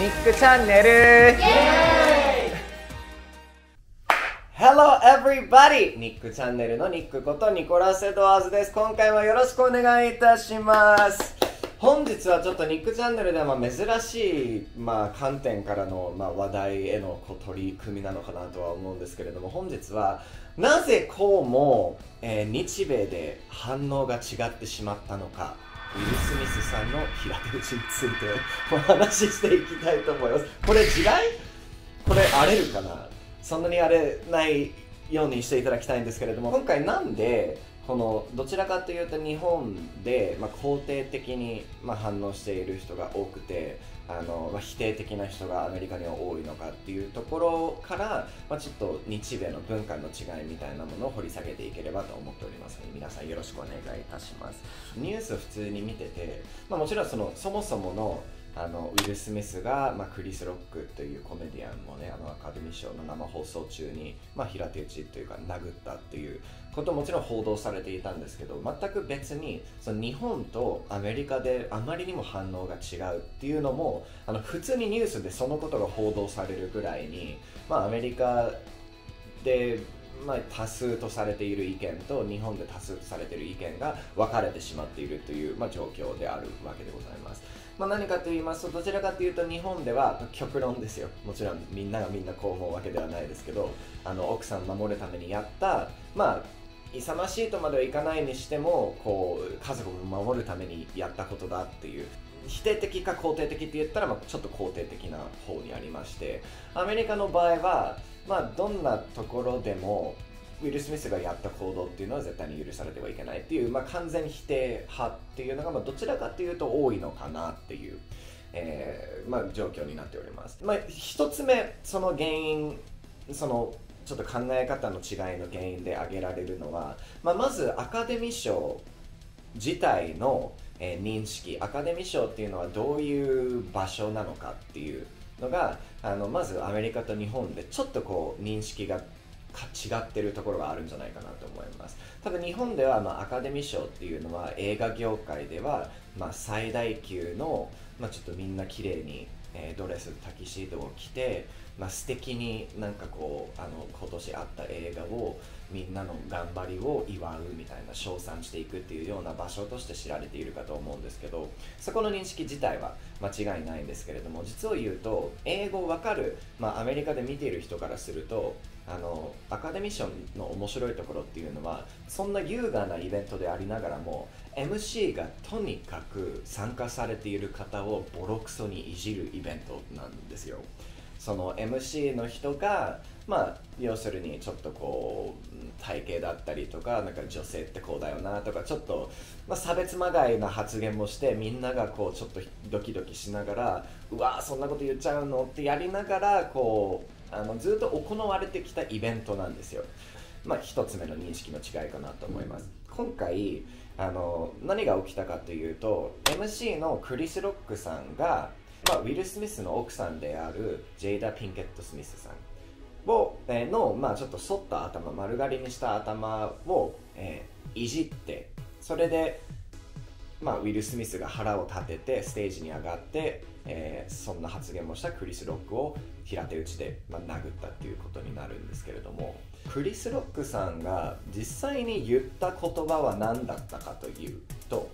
ニックチャンネル。Hello everybody! ニックチャンネルのニックことニコラス・エドワーズです。今回もよろしくお願いいたします。本日はちょっとニックチャンネルでは珍しい、観点からの、話題への取り組みなのかなとは思うんですけれども、本日はなぜこうも、日米で反応が違ってしまったのか、ウィル・スミスさんの平手打ちについてお話ししていきたいと思います。これ地雷？これ荒れるかな？そんなに荒れないようにしていただきたいんですけれども、今回なんでこのどちらかというと日本で、肯定的に、反応している人が多くて否定的な人がアメリカには多いのかっていうところから、ちょっと日米の文化の違いみたいなものを掘り下げていければと思っておりますので、皆さんよろしくお願いいたします。ニュースを普通に見てて、もちろんそもそものウィル・スミスが、クリス・ロックというコメディアンもね、アカデミー賞の生放送中に、平手打ちというか殴ったっていうことももちろん報道されていたんですけど、全く別にその日本とアメリカであまりにも反応が違うっていうのも普通にニュースでそのことが報道されるぐらいに、アメリカで多数とされている意見と日本で多数とされている意見が分かれてしまっているという、状況であるわけでございます。何かと言いますと、どちらかというと日本では極論ですよ。もちろんみんながみんなこう思うわけではないですけど、奥さんを守るためにやった勇ましいとまではいかないにしても家族を守るためにやったことだっていう、否定的か肯定的って言ったら、ちょっと肯定的な方にありまして、アメリカの場合は、どんなところでもウィル・スミスがやった行動っていうのは絶対に許されてはいけないっていう、完全否定派っていうのが、どちらかっていうと多いのかなっていう、状況になっております。一つ目、その原因、ちょっと考え方の違いの原因で挙げられるのは、まずアカデミー賞自体の認識、アカデミー賞っていうのはどういう場所なのかっていうのがまずアメリカと日本でちょっと認識が違ってるところがあるんじゃないかなと思います。多分日本では、アカデミー賞っていうのは映画業界では、最大級の、ちょっとみんな綺麗に、ドレスタキシードを着て、素敵に今年あった映画をみんなの頑張りを祝うみたいな、称賛していくっていうような場所として知られているかと思うんですけど、そこの認識自体は間違いないんですけれども、実を言うと英語わかる、アメリカで見ている人からするとアカデミー賞の面白いところっていうのは、そんな優雅なイベントでありながらも MC がとにかく参加されている方をボロクソにいじるイベントなんですよ。その MC の人が要するにちょっと体型だったりとか、女性ってこうだよなとか、ちょっと差別まがいな発言もして、みんながちょっとドキドキしながら、うわーそんなこと言っちゃうのってやりながらずっと行われてきたイベントなんですよ。一つ目の認識の違いかなと思います。今回何が起きたかというと、 MC のクリス・ロックさんが、ウィル・スミスの奥さんであるジェイダ・ピンケット・スミスさんをの、ちょっと反った頭、丸刈りにした頭を、いじって、それでウィル・スミスが腹を立ててステージに上がって、そんな発言もしたクリス・ロックを平手打ちで、殴ったっていうことになるんですけれども、クリス・ロックさんが実際に言った言葉は何だったかというと、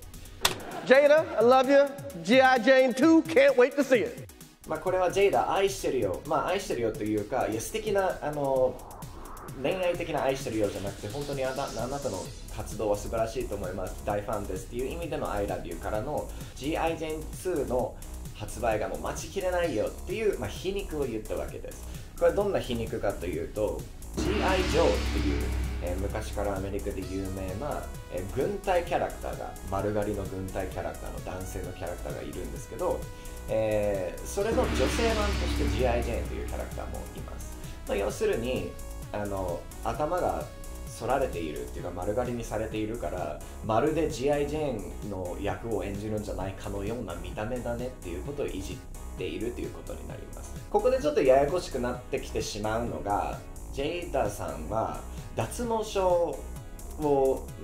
Jada, I love you. G.I. Jane 2, can't wait to see it. これはジェイダ愛してるよ、愛してるよというか、素敵な恋愛的な愛してるよじゃなくて、本当にあなたの活動は素晴らしいと思います、大ファンですっていう意味での I love you からの G.I. Jane 2の発売がもう待ちきれないよっていう、皮肉を言ったわけです。これはどんな皮肉かというと、 G.I. Joe っていう昔からアメリカで有名な軍隊キャラクターが、丸刈りの軍隊キャラクターの男性のキャラクターがいるんですけど、それの女性版として G.I. Jane というキャラクターもいます。要するに頭が反られているっていうか丸刈りにされているから、まるで G.I. Jane の役を演じるんじゃないかのような見た目だねっていうことをいじっているということになります。ここでちょっとややこしくなってきてしまうのが、ジェイダさんは脱毛症を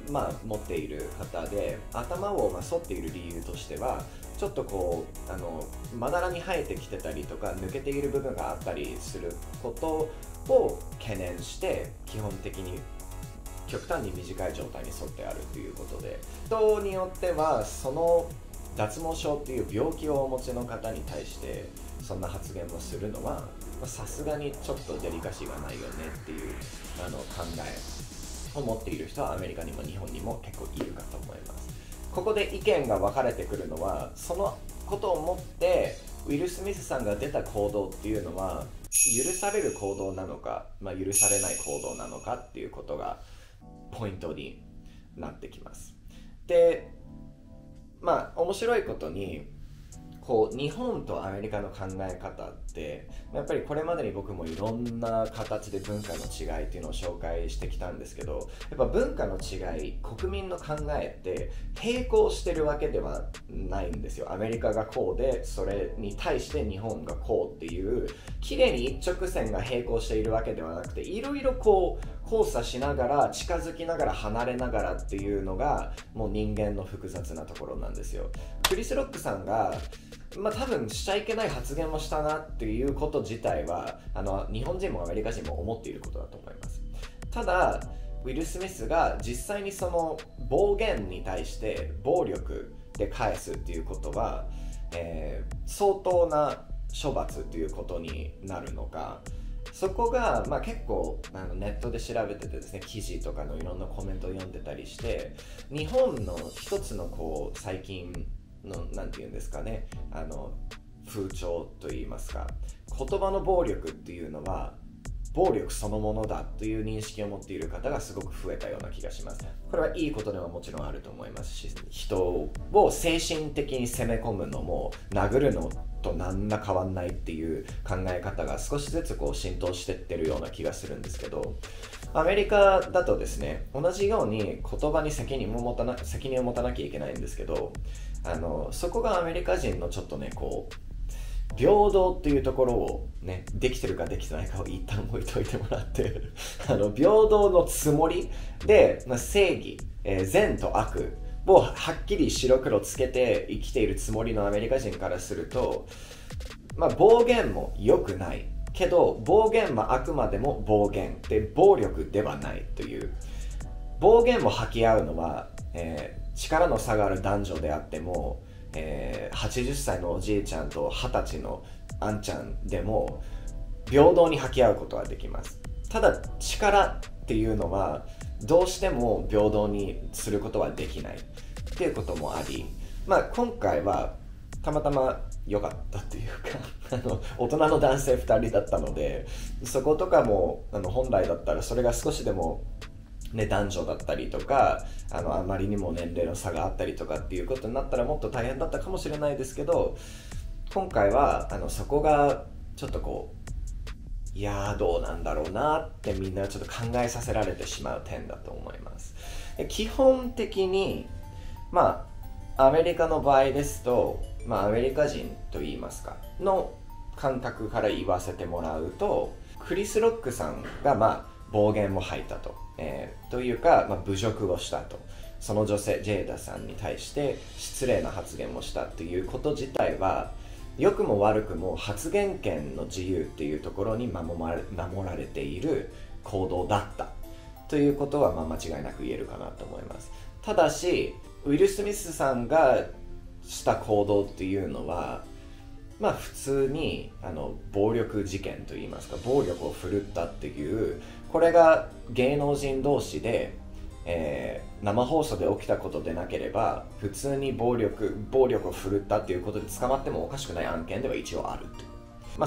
持っている方で、頭を反っている理由としてはちょっとこうまだらに生えてきてたりとか抜けている部分があったりすることを懸念して、基本的に極端に短い状態に沿ってあるということで、人によってはその脱毛症っていう病気をお持ちの方に対してそんな発言をするのはさすがにちょっとデリカシーがないよねっていう考えを持っている人はアメリカにも日本にも結構いるかと思います。ここで意見が分かれてくるのは、そのことをもってウィル・スミスさんが出た行動っていうのは許される行動なのか、許されない行動なのかっていうことがポイントになってきます。で、面白いことにこう日本とアメリカの考え方ってやっぱりこれまでに僕もいろんな形で文化の違いっていうのを紹介してきたんですけど、やっぱ文化の違い、国民の考えって並行してるわけではないんですよ。アメリカがこうでそれに対して日本がこうっていう綺麗に一直線が並行しているわけではなくて、いろいろこう交差しながら近づきながら離れながらっていうのがもう人間の複雑なところなんですよ。クリス・ロックさんが多分しちゃいけない発言をしたなっていうこと自体は日本人もアメリカ人も思っていることだと思います。ただウィル・スミスが実際にその暴言に対して暴力で返すっていうことは、相当な処罰ということになるのか、そこが、結構ネットで調べててですね、記事とかのいろんなコメントを読んでたりして、日本の一つのこう最近のなんていうんですかね、風潮といいますか、言葉の暴力っていうのは暴力そのものだという認識を持っている方がすごく増えたような気がします。これはいいことではもちろんあると思いますし、人を精神的に攻め込むのも殴るのと何ら変わんないっていう考え方が少しずつこう浸透してってるような気がするんですけど、アメリカだとですね、同じように言葉に責任を持たなきゃいけないんですけど、そこがアメリカ人のちょっとねこう平等っていうところをね、できてるかできてないかを一旦置いといてもらって平等のつもりで、正義、善と悪をはっきり白黒つけて生きているつもりのアメリカ人からすると、暴言も良くないけど暴言はあくまでも暴言で暴力ではないという、暴言も吐き合うのは、力の差がある男女であっても、80歳のおじいちゃんと20歳のあんちゃんでも平等に吐き合うことはできます。ただ力っていうのはどうしても平等にすることはできないっていうこともあり、今回はたまたま良かったっていうか大人の男性2人だったので、そことかも本来だったらそれが少しでも男女だったりとかあまりにも年齢の差があったりとかっていうことになったらもっと大変だったかもしれないですけど、今回はそこがちょっとこうどうなんだろうなってみんなちょっと考えさせられてしまう点だと思います。基本的にアメリカの場合ですと、アメリカ人といいますかの感覚から言わせてもらうと、クリス・ロックさんが暴言も吐いたと、というか、侮辱をしたと、その女性ジェイダさんに対して失礼な発言をしたということ自体は良くも悪くも発言権の自由っていうところに守られている行動だったということは間違いなく言えるかなと思います。ただしウィル・スミスさんがした行動っていうのは普通に暴力事件といいますか暴力を振るったっていう、これが芸能人同士で、生放送で起きたことでなければ普通に暴力を振るったっていうことで捕まってもおかしくない案件では一応あるという、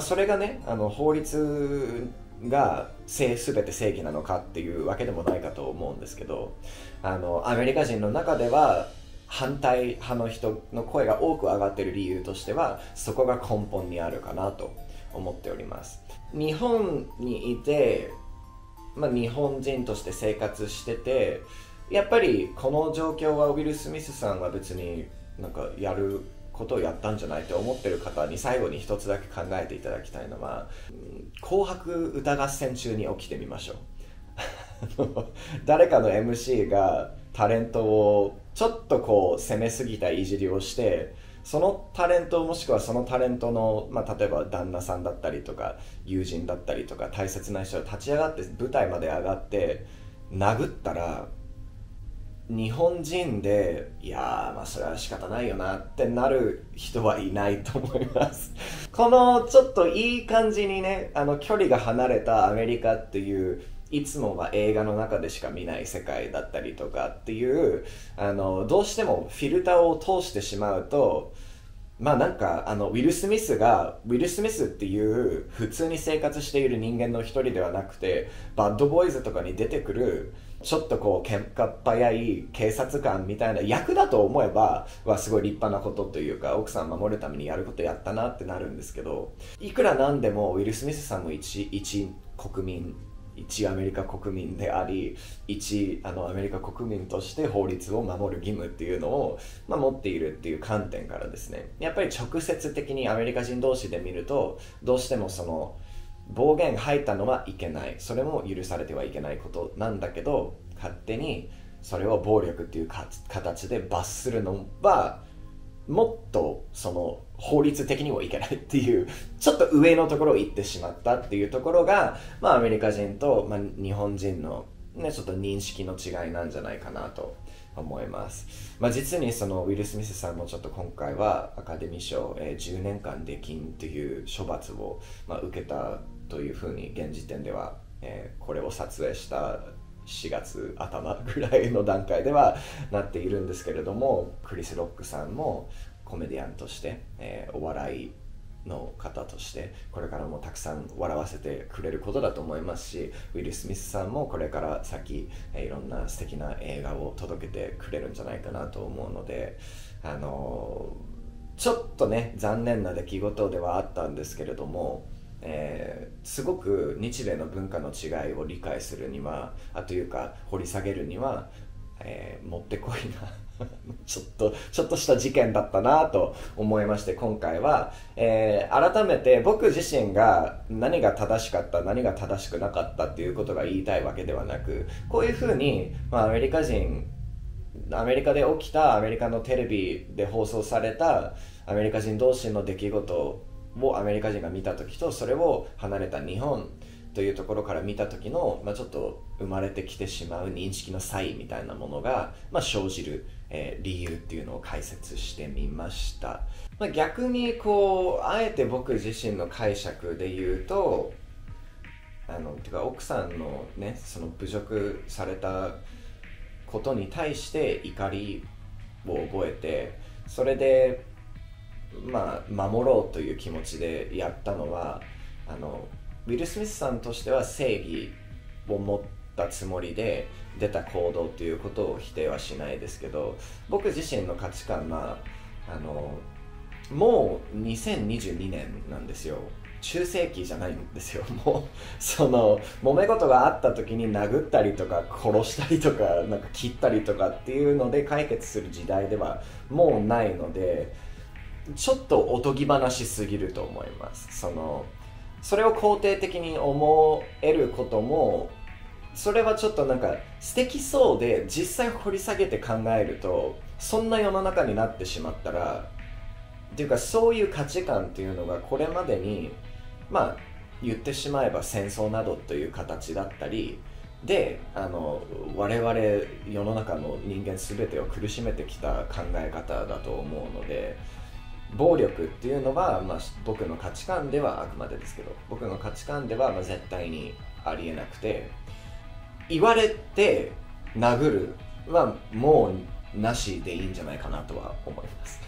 それがね法律が全て正義なのかっていうわけでもないかと思うんですけど、アメリカ人の中では反対派の人の声が多く上がっている理由としてはそこが根本にあるかなと思っております。日本にいて、日本人として生活してて、やっぱりこの状況はウィル・スミスさんは別にやることをやったんじゃないと思ってる方に最後に一つだけ考えていただきたいのは、紅白歌合戦中に起きてみましょう誰かの MC がタレントをちょっとこう攻めすぎたいじりをして、そのタレントもしくはそのタレントの、例えば旦那さんだったりとか友人だったりとか大切な人が立ち上がって舞台まで上がって殴ったら、日本人でいやーそれは仕方ないよなってなる人はいないと思いますこのちょっといい感じにね、距離が離れたアメリカっていういつもは映画の中でしか見ない世界だったりとかっていうどうしてもフィルターを通してしまうと、なんかウィル・スミスっていう普通に生活している人間の一人ではなくて、バッドボーイズとかに出てくるちょっとこう喧嘩っ早い警察官みたいな役だと思えばすごい立派なことというか、奥さん守るためにやることやったなってなるんですけど、いくらなんでもウィル・スミスさんも一アメリカ国民であり、アメリカ国民として法律を守る義務っていうのを、持っているっていう観点からですね、やっぱり直接的にアメリカ人同士で見るとどうしてもその暴言吐いたのはいけない、それも許されてはいけないことなんだけど、勝手にそれを暴力っていう形で罰するのはもっとその法律的にもいけないっていうちょっと上のところを言ってしまったっていうところが、アメリカ人と、日本人の、ちょっと認識の違いなんじゃないかなと思います。実にそのウィル・スミスさんもちょっと今回はアカデミー賞、10年間出禁という処罰を、受けたというふうに現時点では、これを撮影した4月頭ぐらいの段階ではなっているんですけれども、クリス・ロックさんもコメディアンとして、お笑いの方としてこれからもたくさん笑わせてくれることだと思いますし、ウィル・スミスさんもこれから先、いろんな素敵な映画を届けてくれるんじゃないかなと思うので、ちょっとね残念な出来事ではあったんですけれども、すごく日米の文化の違いを理解するにはというか掘り下げるには、もってこいなちょっとした事件だったなと思いまして、今回は、改めて僕自身が何が正しかった何が正しくなかったっていうことが言いたいわけではなく、こういうふうに、アメリカで起きたアメリカのテレビで放送されたアメリカ人同士の出来事をアメリカ人が見た時と、それを離れた日本というところから見た時の、ちょっと生まれてきてしまう認識の差異みたいなものが、生じる、理由っていうのを解説してみました。逆にこうあえて僕自身の解釈で言うと、てか奥さんのねその侮辱されたことに対して怒りを覚えて、それで守ろうという気持ちでやったのは、ウィル・スミスさんとしては正義を持ったつもりで出た行動ということを否定はしないですけど、僕自身の価値観はもう2022年なんですよ。中世紀じゃないんですよ。もうその揉め事があった時に殴ったりとか殺したりとかなんか切ったりとかっていうので解決する時代ではもうないので、ちょっとおとぎ話すぎると思います。それを肯定的に思えることも、それはちょっとなんか素敵そうで、実際掘り下げて考えるとそんな世の中になってしまったらっていうか、そういう価値観っていうのがこれまでに言ってしまえば戦争などという形だったりで、我々世の中の人間全てを苦しめてきた考え方だと思うので、暴力っていうのは、僕の価値観ではあくまでですけど、僕の価値観では絶対にありえなくて、言われて殴るはもうなしでいいんじゃないかなとは思います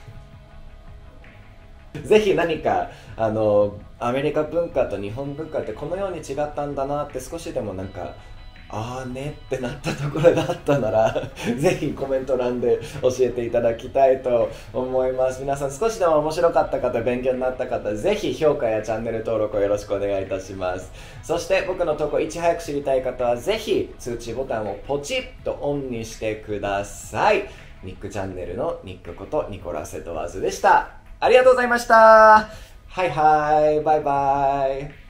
ぜひ何かアメリカ文化と日本文化ってこのように違ったんだなって少しでもなんかねってなったところがあったならぜひコメント欄で教えていただきたいと思います。皆さん少しでも面白かった方、勉強になった方、ぜひ評価やチャンネル登録をよろしくお願いいたします。そして僕の投稿いち早く知りたい方はぜひ通知ボタンをポチッとオンにしてください。ニックチャンネルのニックことニコラス・エドワーズでした。ありがとうございました。はいはい、バイバイ。